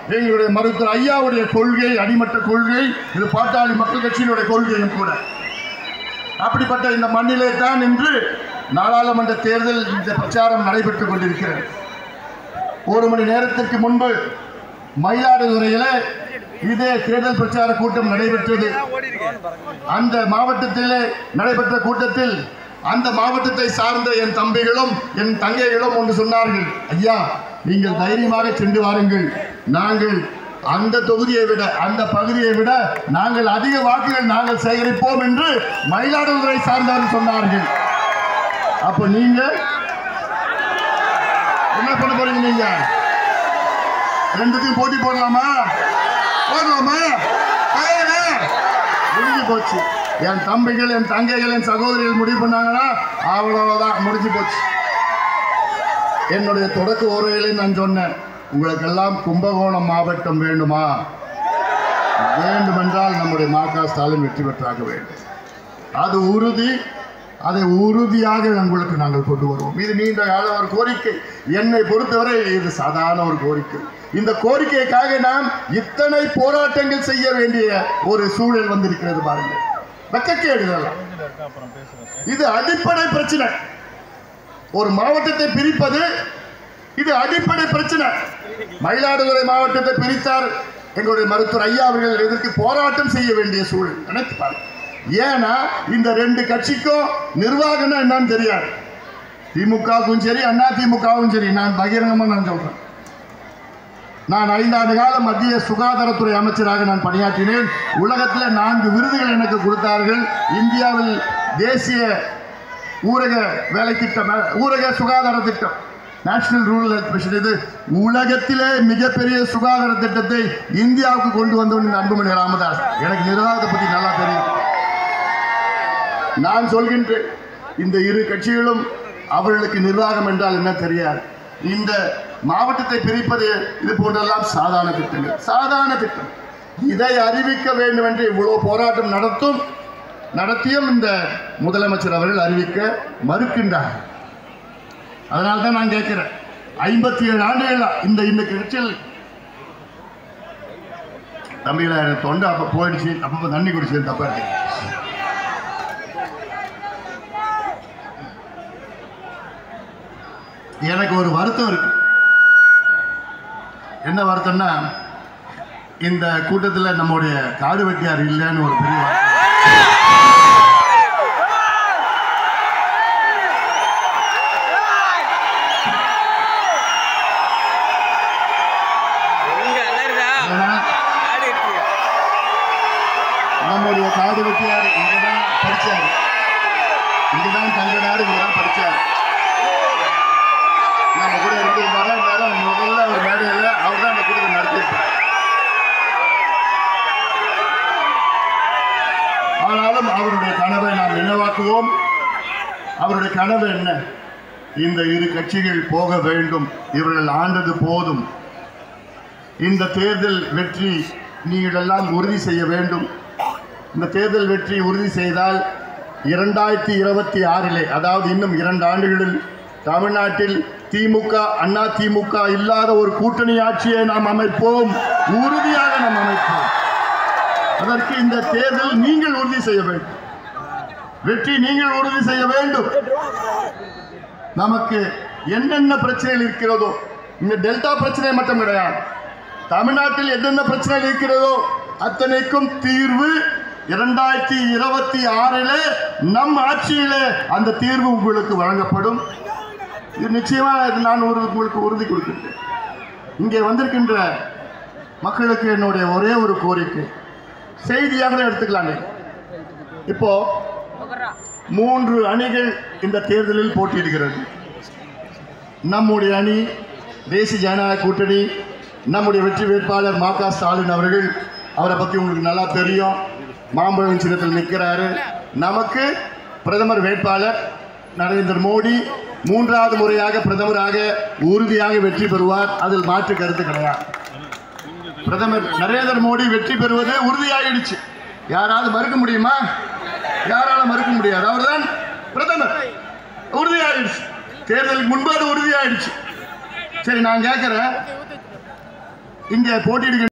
எங்களுடைய மருத்துவர் ஐயாவுடைய கொள்கை, அடிமட்ட கொள்கை, இது பாட்டாளி மக்கள் கட்சியினுடைய கொள்கையும் கூட. அப்படிப்பட்ட இந்த மண்ணிலே தான் இன்று நாடாளுமன்ற தேர்தல் இந்த பிரச்சாரம் நடைபெற்றுக் கொண்டிருக்கிறது. ஒரு மணி நேரத்திற்கு முன்பு மயிலாடுதுறையில் இதே தேர்தல் பிரச்சார கூட்டம் நடைபெற்றது. அந்த மாவட்டத்திலே நடைபெற்ற கூட்டத்தில் அந்த மாவட்டத்தை சார்ந்த என் தம்பிகளும் என் தங்கைகளும் ஒன்று சொன்னார்கள், ஐயா நீங்கள் தைரியமாக சென்று வாருங்கள், நாங்கள் அந்த தொகுதியை விட அந்த பகுதியை விட நாங்கள் அதிக வாக்குகள் நாங்கள் சேகரிப்போம் என்று மயிலாடுதுறை சார்ந்தவர்கள் சொன்னார்கள். அப்ப நீங்க என்ன பண்ண போறீங்க? நீங்க ரெண்டுத்தையும் போட்டி போடலாமா? முடிஞ்சு போச்சு. என் தம்பிகள், என் தங்கைகள், என் சகோதரிகள் முடிவு பண்ணாங்கன்னா அவ்வளவுதான், முடிஞ்சு போச்சு. என்னுடைய தொடக்க உரையிலே நான் சொன்னேன், உங்களுக்கெல்லாம் கும்பகோணம் மாவட்டம் வேண்டுமா? வேண்டுமென்றால் நம்முடைய மா.க. ஸ்டாலின் வெற்றி பெற்றாக வேண்டும். அது உறுதி. அதை உறுதியாக உங்களுக்கு நாங்கள் கொண்டு வருவோம். இது நீண்ட கால ஒரு கோரிக்கை. என்னை பொறுத்தவரை இது சாதாரண ஒரு கோரிக்கை. இந்த கோரிக்கைக்காக நாம் இத்தனை போராட்டங்கள் செய்ய வேண்டிய ஒரு சூழல் வந்திருக்கிறது பாருங்கள். வெக்கக்கேடு. இது அடிப்படை பிரச்சனை. ஒரு மாவட்டத்தை பிரிப்பது இது அடிப்படை பிரச்சனை. மயிலாடுதுறை மாவட்டத்தை பிரித்தார் எங்களுடைய மருத்துவர் ஐயா அவர்கள். இதற்கு போராட்டம் செய்ய வேண்டிய சூழல் நினைத்து பாருங்க. ஏன்னா இந்த ரெண்டு கட்சிக்கும் நிர்வாகம்னா என்னன்னு தெரியாது. திமுகவுக்கும் சரி, அண்ணா திமுகவும் சரி. நான் பகிரங்கமாக நான் சொல்றேன், நான் 5 ஆண்டு காலம் மத்திய சுகாதாரத்துறை அமைச்சராக நான் பணியாற்றினேன். உலகத்தில் 4 விருதுகள் எனக்கு கொடுத்தார்கள். இந்தியாவில் தேசிய ஊரக வேலை திட்டம், ஊரக சுகாதார திட்டம், நேஷனல் ரூரல் ஹெல்த் மிஷன். இது உலகத்திலே மிகப்பெரிய சுகாதார திட்டத்தை இந்தியாவுக்கு கொண்டு வந்தவன் அன்புமணி ராமதாஸ். எனக்கு நிர்வாகத்தை பற்றி நல்லா தெரியும். நான் சொல்கின்றேன், இந்த இரு கட்சிகளும் அவர்களுக்கு நிர்வாகம் என்றால் என்ன தெரியாது. இந்த மாவட்டத்தை பிரிப்பது இது போன்றெல்லாம் சாதாரண திட்டங்கள், சாதாரண திட்டம். இதை அறிவிக்க வேண்டும் என்று இவ்வளவு போராட்டம் நடத்தியும் இந்த முதலமைச்சர் அவர்கள் அறிவிக்க மறுக்கின்றார். அதனால தான் நான் கேட்கிறேன், 57 ஆண்டுகள் இந்த கட்சியில் தம்பியில தொண்டை அப்ப போயிடுச்சு, அப்பப்ப தண்ணி குடிச்சு தப்பா இருக்கு. எனக்கு ஒரு வருத்தம் இருக்கு. என்ன வருத்தம்னா, இந்த கூட்டத்தில் நம்முடைய காடு வெட்டியார் இல்லைன்னு ஒரு பெரிய நம்முடைய காடு வெட்டியார் இங்கதான் படிச்சாரு, இங்கதான் தங்கினாரு, இங்கதான் படிச்சாரு. நம்ம கூட இருந்திருந்தாரு. முதல்ல ஒரு மேடையில் அவர் தான் அந்த கூட்டத்தை நடத்தியிருப்பார். ஆனாலும் அவருடைய கனவை நாம் நினைவாக்குவோம். அவருடைய கனவு என்ன? இந்த இரு கட்சிகள் போக வேண்டும், இவர்கள் ஆண்டது போதும், இந்த தேர்தல் வெற்றி நீங்கள் எல்லாம் உறுதி செய்ய வேண்டும். இந்த தேர்தல் வெற்றி உறுதி செய்தால் 2026 அதாவது இன்னும் 2 ஆண்டுகளில் தமிழ்நாட்டில் திமுக, அண்ணா திமுக இல்லாத ஒரு கூட்டணி ஆட்சியை நாம் அமைப்போம், உறுதியாக நாம் அமைப்போம். அதற்கு இந்த தேர்தல் நீங்கள் உறுதி செய்ய வேண்டும், வெற்றி நீங்கள் உறுதி செய்ய வேண்டும். நமக்கு என்னென்ன பிரச்சனைகள் இருக்கிறதோ, இந்த டெல்டா பிரச்சனை மட்டும் கிடையாது, தமிழ்நாட்டில் என்னென்ன பிரச்சனைகள் இருக்கிறதோ அத்தனைக்கும் தீர்வு 2026 நம் ஆட்சியிலே அந்த தீர்வு உங்களுக்கு வழங்கப்படும். இது நிச்சயமாக நான் உங்களுக்கு உறுதி கொடுக்கின்றேன். இங்கே வந்திருக்கின்ற மக்களுக்கு என்னுடைய ஒரே ஒரு கோரிக்கை, செய்தியாக எடுத்துக்கலாங்க. இப்போ 3 அணிகள் இந்த தேர்தலில் போட்டியிடுகிறது. நம்முடைய அணி தேசிய ஜனநாயக கூட்டணி, நம்முடைய வெற்றி வேட்பாளர் மா.க. ஸ்டாலின் அவர்கள். அவரை பற்றி உங்களுக்கு நல்லா தெரியும், மாம்பழம் சின்னத்தில் நிற்கிறாரு. நமக்கு பிரதமர் வேட்பாளர் நரேந்திர மோடி 3வது முறையாக பிரதமராக உறுதியாக வெற்றி பெறுவார். அதில் மாற்று கருத்து கிடையாது. பிரதமர் நரேந்திர மோடி வெற்றி பெறுவது உறுதியாகிடுச்சு. யாராவது மறுக்க முடியுமா? யாரால மறுக்க முடியாது. அவர்தான் பிரதமர், உறுதியாகிடுச்சு. தேர்தலுக்கு முன்பு அது உறுதியாகிடுச்சு. சரி, நான் கேட்கிறேன், இங்கே போட்டியிடுகின்ற